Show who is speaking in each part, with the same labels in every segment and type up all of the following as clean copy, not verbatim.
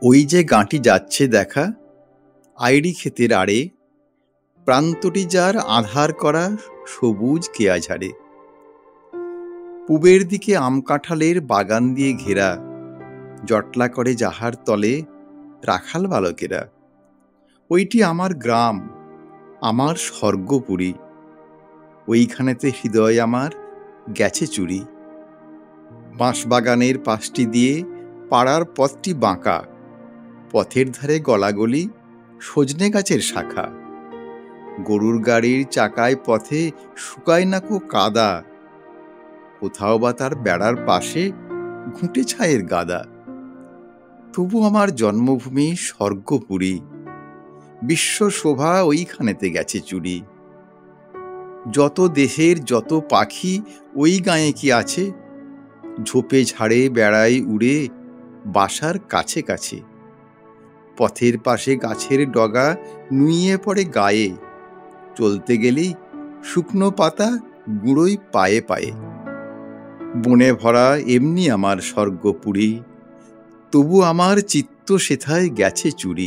Speaker 1: ওই যে গাঁটি যাচ্ছে দেখা আইড়ি ক্ষেতের আড়ে, প্রান্তটি যার আধার করা সবুজ কেয়া ঝাড়ে। পূবের দিকে আম কাঁঠালের বাগান দিয়ে ঘেরা, জটলা করে যাহার তলে রাখাল বালকেরা। ওইটি আমার গ্রাম, আমার স্বর্গপুরী, ওইখানেতে হৃদয় আমার গেছে চুরি। বাঁশবাগানের পাশটি দিয়ে পাড়ার পথটি বাঁকা, পথের ধারে গলাগলি সজনে গাছের শাখা। গরুর গাড়ির চাকায় পথে শুকায় নাকো কাদা, কোথাও বা তার বেড়ার পাশে ঘুঁটে ছায়ের গাদা। তবু আমার জন্মভূমি স্বর্গপুরী, বিশ্ব শোভা ওইখানেতে গেছে চুরি। যত দেশের যত পাখি ওই গাঁয়ে কি আছে, ঝোপে ঝাড়ে বেড়ায় উড়ে বাসার কাছে কাছে। পথের পাশে গাছের ডগা নুইয়ে পড়ে গায়ে, চলতে গেলেই শুকনো পাতা গুঁড়োই পায়ে পায়ে। বনে ভরা এমনি আমার স্বর্গপুরী, তবু আমার চিত্ত সেথায় গেছে চুরি।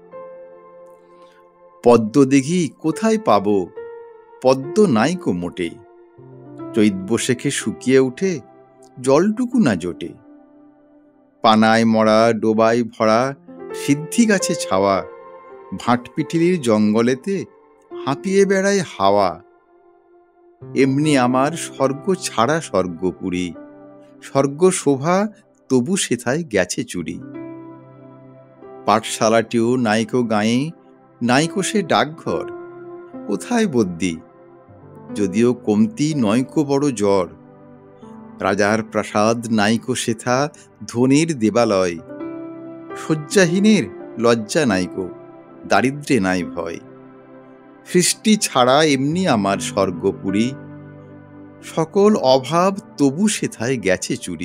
Speaker 1: পদ্ম দিঘি কোথায় পাব, পদ্ম নাইকো মোটে, চৈত বৈশাখে শুকিয়ে উঠে জলটুকু না জোটে। পানায় মরা ডোবায় ভরা সিদ্ধি গাছে ছাওয়া, ভাটপিটিলির জঙ্গলেতে হাঁপিয়ে বেড়ায় হাওয়া। এমনি আমার স্বর্গ ছাড়া স্বর্গপুরী, স্বর্গ শোভা তবু সেথায় গেছে চুরি। পাঠশালাটিও নাইকো গাঁয়ে, নাইকো সে ডাকঘর, কোথায় বদ্যি, যদিও কমতি নয়কো বড় জ্বর। রাজার প্রাসাদ নাইকো সেথা ধনির দেবালয়, শয্যাহীনের লজ্জা নাইকো, দারিদ্র্যে নাই ভয়। সৃষ্টি ছাড়া এমনি আমার স্বর্গপুরী, সকল অভাব তবু সেথায় গেছে চুরি।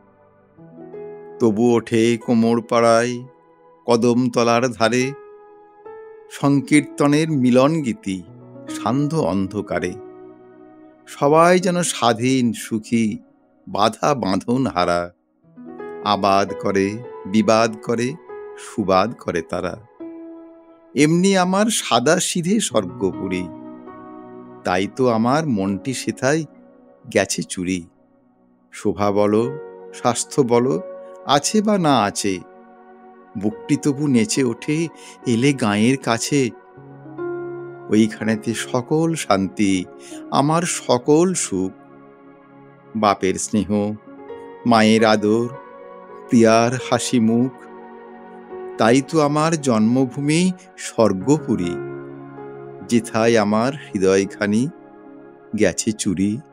Speaker 1: তবু ওঠে কোমর পাড়ায় কদমতলার ধারে, সংকীর্তনের মিলন গীতি সান্ধ্য অন্ধকারে। সবাই যেন স্বাধীন সুখী, বাধা বাঁধন হারা, আবাদ করে বিবাদ করে সুবাদ করে তারা। এমনি আমার সাদা সিধে স্বর্গপুরী, তাই তো আমার মনটি সেথায় গেছে চুরি। শোভা বলো স্বাস্থ্য বলো আছে বা না আছে, বুকটি তবু নেচে ওঠে এলে গাঁয়ের কাছে। ওইখানেতে সকল শান্তি, আমার সকল সুখ, বাপের স্নেহ, মায়ের আদর, প্রিয়ার হাসি মুখ। তাই তো আমার জন্মভূমি স্বর্গপুরী, যেথায় আমার হৃদয়খানি গেছে চুরি।